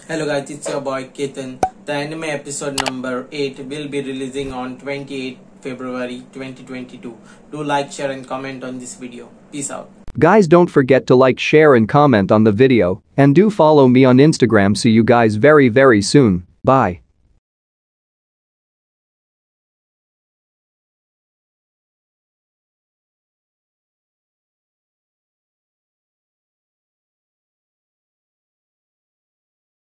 Hello guys, it's your boy Ketan. The anime episode number 8 will be releasing on 28 February 2022. Do like, share and comment on this video. Peace out. Guys, don't forget to like, share and comment on the video, and do follow me on Instagram. See you guys very soon. Bye.